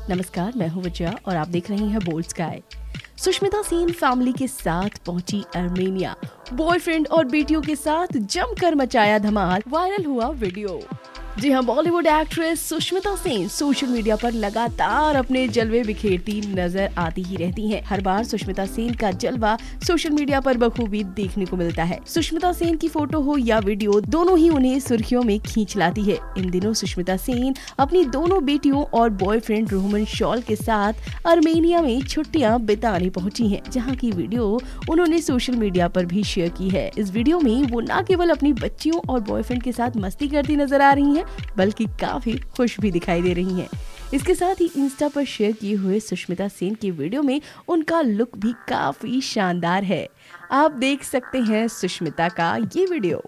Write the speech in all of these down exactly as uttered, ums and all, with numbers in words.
नमस्कार, मैं हूँ विजया और आप देख रहे हैं बोल्डस्की। सुष्मिता सेन फैमिली के साथ पहुंची आर्मेनिया, बॉयफ्रेंड और बेटियों के साथ जमकर मचाया धमाल, वायरल हुआ वीडियो। जी हाँ, Bollywood actress Sushmita Sen social media पर लगातार अपने जलवे बिखेरती नजर आती ही रहती हैं। हर बार सुष्मिता सेन का जलवा सोशल मीडिया पर बखूबी देखने को मिलता है। सुष्मिता सेन की फोटो हो या वीडियो, दोनों ही उन्हें सुर्खियों में खींच लाती है। इन दिनों सुष्मिता सेन अपनी दोनों बेटियों और बॉयफ्रेंड रोहमन शॉल के साथ आर्मेनिया में छुट्टियां बिताने पहुंची हैं, जहां की वीडियो उन्होंने सोशल मीडिया पर भी शेयर की है। इस वीडियो में वो न केवल अपनी बच्चियों और बॉयफ्रेंड के साथ मस्ती करती नजर आ रही हैं, बल्कि काफी खुश भी दिखाई दे रही हैं। इसके साथ ही इंस्टा पर शेयर किए हुए सुष्मिता सेन के वीडियो में उनका लुक भी काफी शानदार है। आप देख सकते हैं सुष्मिता का ये वीडियो।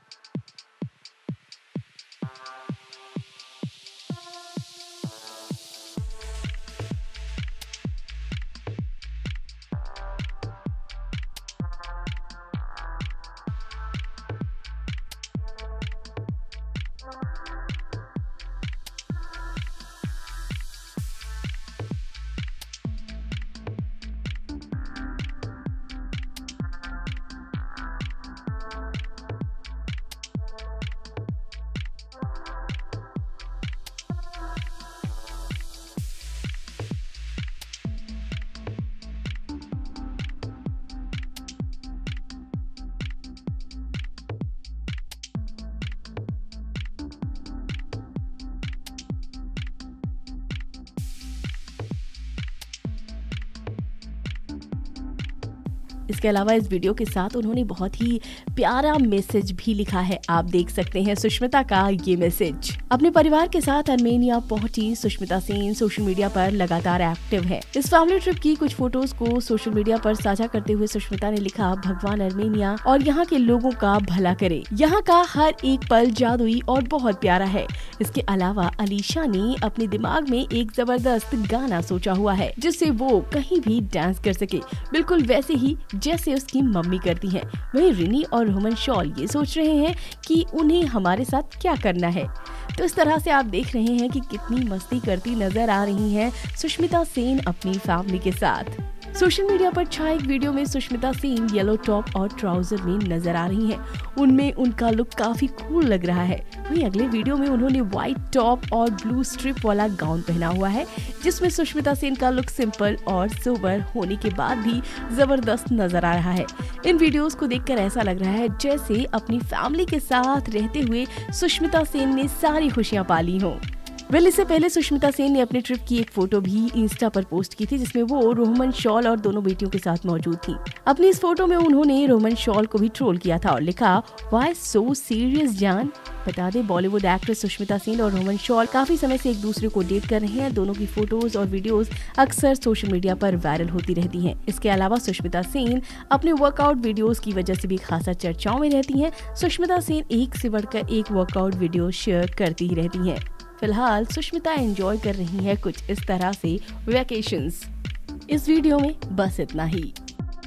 इसके अलावा इस वीडियो के साथ उन्होंने बहुत ही प्यारा मैसेज भी लिखा है। आप देख सकते हैं सुष्मिता का ये मैसेज। अपने परिवार के साथ आर्मेनिया पहुंची सुष्मिता सेन सोशल मीडिया पर लगातार एक्टिव है। इस फैमिली ट्रिप की कुछ फोटोज को सोशल मीडिया पर साझा करते हुए सुष्मिता ने लिखा, भगवान आर्मेनिया और यहाँ के लोगों का भला करे। यहाँ का हर एक पल जादुई और बहुत प्यारा है। इसके अलावा अलीशा ने अपने दिमाग में एक जबरदस्त गाना सोचा हुआ है, जिससे वो कहीं भी डांस कर सके, बिल्कुल वैसे ही जैसे उसकी मम्मी करती हैं। वहीं रिनी और रोहमन शॉल ये सोच रहे हैं कि उन्हें हमारे साथ क्या करना है। तो इस तरह से आप देख रहे हैं कि कितनी मस्ती करती नजर आ रही हैं सुष्मिता सेन अपनी फैमिली के साथ। सोशल मीडिया पर छाए एक वीडियो में सुष्मिता सेन येलो टॉप और ट्राउजर में नजर आ रही हैं। उनमें उनका लुक काफी कूल लग रहा है। वहीं अगले वीडियो में उन्होंने व्हाइट टॉप और ब्लू स्ट्रिप वाला गाउन पहना हुआ है, जिसमें सुष्मिता सेन का लुक सिंपल और सोबर होने के बाद भी जबरदस्त नजर आ रहा है। इन वीडियोस को देखकर ऐसा लग रहा है जैसे अपनी फैमिली के साथ रहते हुए सुष्मिता सेन ने सारी खुशियां पाली हों। वेल, इससे पहले सुष्मिता सेन ने अपनी ट्रिप की एक फोटो भी इंस्टा पर पोस्ट की थी, जिसमें वो रोहमन शॉल और दोनों बेटियों के साथ मौजूद थी। अपनी इस फोटो में उन्होंने रोहमन शॉल को भी ट्रोल किया था और लिखा, व्हाई सो सीरियस जान। बता दें, बॉलीवुड एक्ट्रेस सुष्मिता सेन और रोहमन शॉल काफी समय से एक दूसरे को डेट कर रहे हैं। दोनों की फोटोज और वीडियोस अक्सर सोशल मीडिया पर वायरल होती रहती हैं। इसके अलावा सुष्मिता सेन अपने वर्कआउट वीडियोस की वजह से भी खासा चर्चाओं में रहती हैं। सुष्मिता सेन एक से बढ़कर एक वर्कआउट वीडियो शेयर करती ही रहती हैं। फिलहाल सुष्मिता एंजॉय कर रही है कुछ इस तरह से वैकेशंस। इस वीडियो में बस इतना ही।